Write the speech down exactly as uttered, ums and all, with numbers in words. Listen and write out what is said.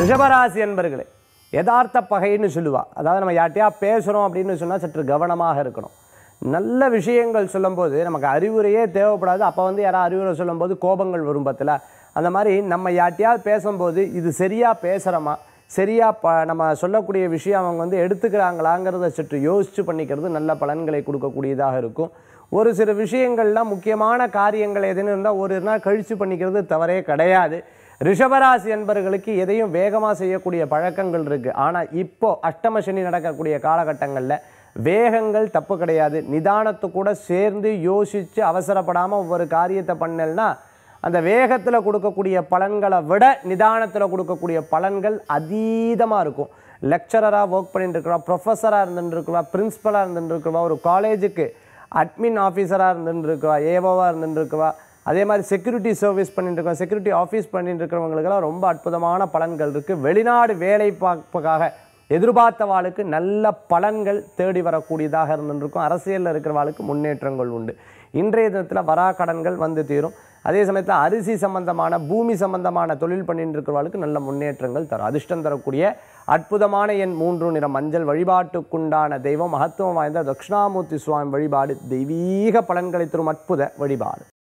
ரிஷபராசி என்பர்களே, யதார்த்த பகைன்னு சொல்லுவா. அதாவது நம்ம யார்ட்டையா பேசுகிறோம் அப்படின்னு சொன்னால் சற்று கவனமாக இருக்கணும். நல்ல விஷயங்கள் சொல்லும்போது நமக்கு அறிவுரையே தேவைப்படாது. அப்போ வந்து யாராவது அறிவுரை சொல்லும்போது கோபங்கள் வரும் பத்தில். அந்த மாதிரி நம்ம யார்ட்டையாவது பேசும்போது இது சரியாக பேசுகிறோமா, சரியாக ப நம்ம சொல்லக்கூடிய விஷயம் அவங்க வந்து எடுத்துக்கிறாங்களாங்கிறத சற்று யோசித்து பண்ணிக்கிறது நல்ல பலன்களை கொடுக்கக்கூடியதாக இருக்கும். ஒரு சில விஷயங்கள்லாம் முக்கியமான காரியங்கள் எதுன்னு இருந்தால் ஒரு நாள் கழித்து பண்ணிக்கிறது தவறே கிடையாது. ரிஷபராசி என்பவர்களுக்கு எதையும் வேகமாக செய்யக்கூடிய பழக்கங்கள் இருக்குது. ஆனால் இப்போது அஷ்டம சனி நடக்கக்கூடிய காலகட்டங்களில் வேகங்கள் தப்பு கிடையாது. நிதானத்தை கூட சேர்ந்து யோசித்து அவசரப்படாமல் ஒவ்வொரு காரியத்தை பண்ணலன்னா அந்த வேகத்தில் கொடுக்கக்கூடிய பலன்களை விட நிதானத்தில் கொடுக்கக்கூடிய பலன்கள் அதீதமாக இருக்கும். லெக்சரராக ஒர்க் பண்ணிட்டு இருக்கிறவா, ப்ரொஃபஸராக இருந்துட்டு இருக்கிறவா, பிரின்ஸிபலாக இருந்துட்டு இருக்கிறவா, ஒரு காலேஜுக்கு அட்மின் ஆஃபீஸராக இருந்துட்டு இருக்கவா, ஏவோவாக இருந்துட்டு இருக்கவா, அதே மாதிரி செக்யூரிட்டி சர்வீஸ் பண்ணிட்டு இருக்கோம், செக்யூரிட்டி ஆஃபீஸ் பண்ணிட்டு இருக்கிறவங்களுக்கெல்லாம் ரொம்ப அற்புதமான பலன்கள் இருக்குது. வெளிநாடு வேலை பார்ப்பதாக எதிர்பார்த்தவாளுக்கு நல்ல பலன்கள் தேடி வரக்கூடியதாக இருந்துருக்கும். அரசியலில் இருக்கிறவாளுக்கு முன்னேற்றங்கள் உண்டு. இன்றைய தினத்தில் வரா கடன்கள் வந்து தீரும். அதே சமயத்தில் அரிசி சம்பந்தமான பூமி சம்பந்தமான தொழில் பண்ணிட்டு இருக்கிறவாளுக்கு நல்ல முன்னேற்றங்கள் தரும். அதிர்ஷ்டம் தரக்கூடிய அற்புதமான எண் மூன்று நிறம் மஞ்சள். வழிபாட்டுக்குண்டான தெய்வம் மகத்துவம் வாய்ந்த தட்சிணாமூர்த்தி சுவாமி வழிபாடு தெய்வீக பலன்களை தரும் அற்புத வழிபாடு.